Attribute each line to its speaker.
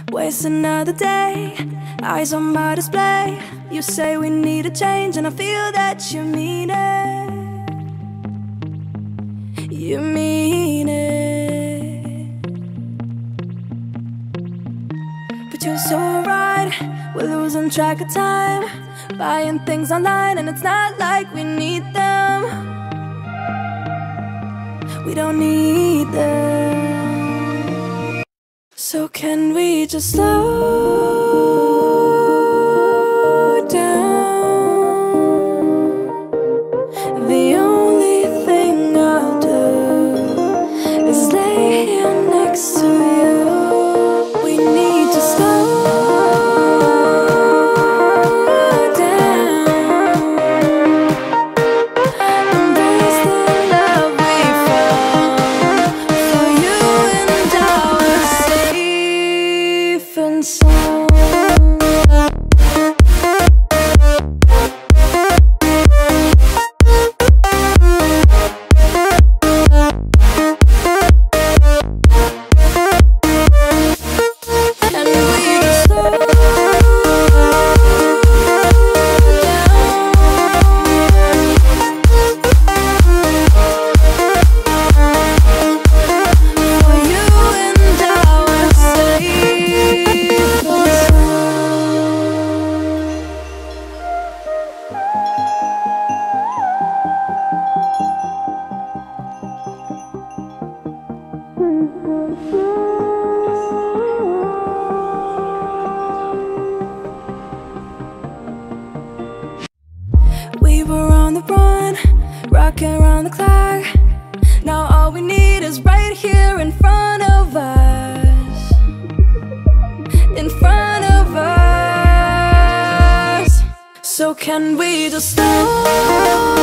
Speaker 1: Waste another day, eyes on my display. You say we need a change and I feel that you mean it. You mean it. But you're so right, we're losing track of time, buying things online and it's not like we need them. We don't need them. So can we just slow down? The only thing I'll do is lay here next to you. We need to slow down. Embrace the love we found. For you and I were safe and sound. We were on the run, rocking around the clock. Now all we need is right here in front of us. In front of us. So can we just slow